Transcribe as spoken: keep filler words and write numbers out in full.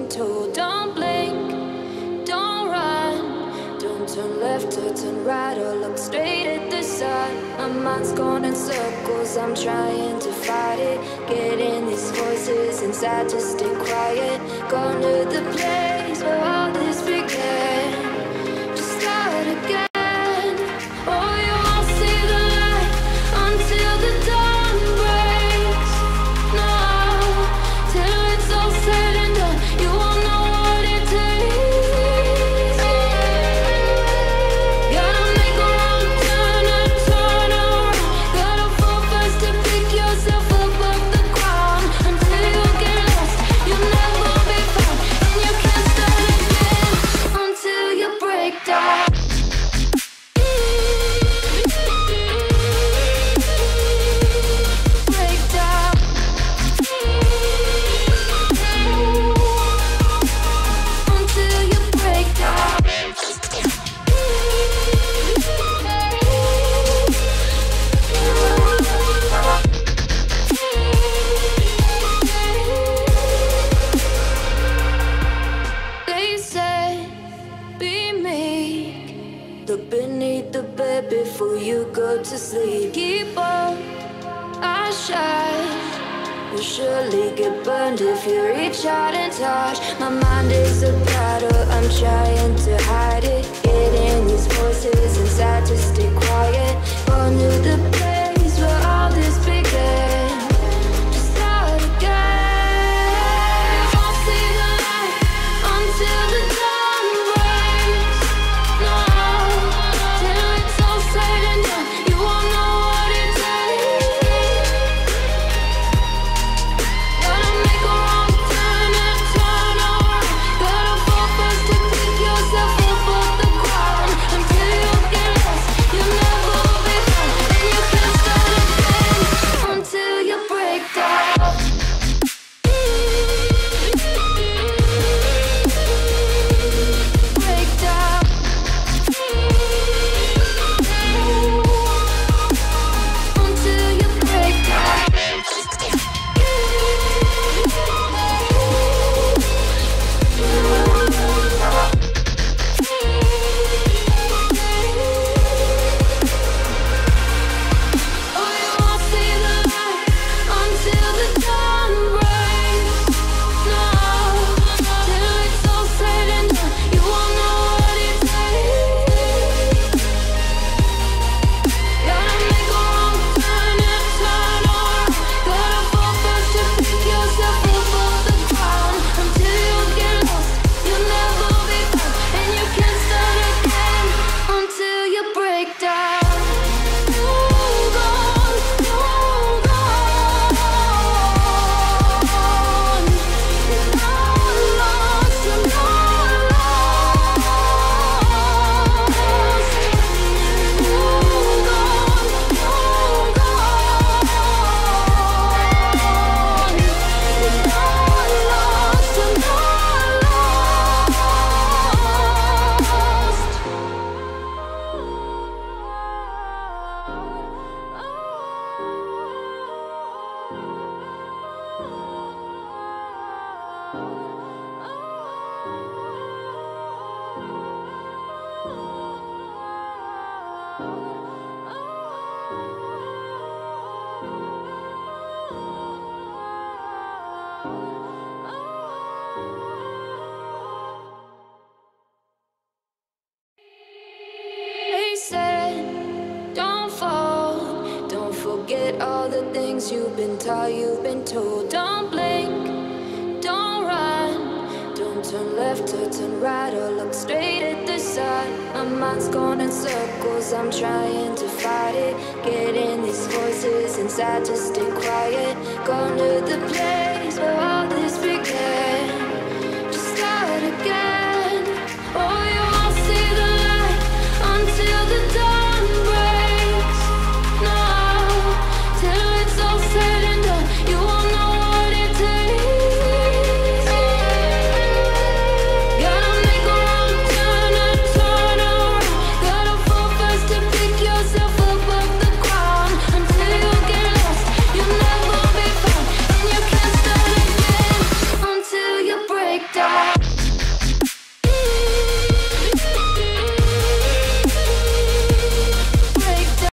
told. Don't blink, don't run, don't turn left or turn right or look straight at the sun. My mind's going in circles, I'm trying to fight it. Getting these voices inside to stay quiet. Gone to the place where all this began. Just start again. Oh, you won't see the light until the dawn breaks. No, till it's all said and done, you won't know what it takes. Gotta make a wrong turn and turn around. Gotta fall fast to pick yourself up off the ground. Until you get lost, you'll never be found. And you can't start again until you break down. Break down. Until you break down. They said, be meek. Look beneath the bed before you go to sleep. Keep on, I shine. You'll surely get burned if you reach out and touch. My mind is a battle, I'm trying to hide it. Getting these voices inside to stay quiet. Gone to the place where all this began. Just start again. You won't see the light until the dawn breaks. No, till it's all said and done, you won't know what it takes. Gotta make a wrong turn and turn around. Gotta fall fast to pick yourself up off the ground. Until you get lost, you'll never be found. And you can't start again until you break down. Break down. Until you break down. Oh, you won't see the light until the dawn breaks. No, till it's all said and done, you won't know what it takes. Gotta make a wrong turn and turn around. Gotta fall fast to pick yourself up off the ground. Until you get lost, you'll never be found. And you can't start again until you break down. You're gone, you're gone. You're not lost, you're not lost. You're gone, you're gone. You're not lost, you're not They said, don't fall, don't forget all the things you've been taught, you've been told. Don't blink, don't run, don't turn left or turn right or look straight at the sun. My mind's going in circles, I'm trying to fight it. Getting these voices inside to stay quiet. Gone to the place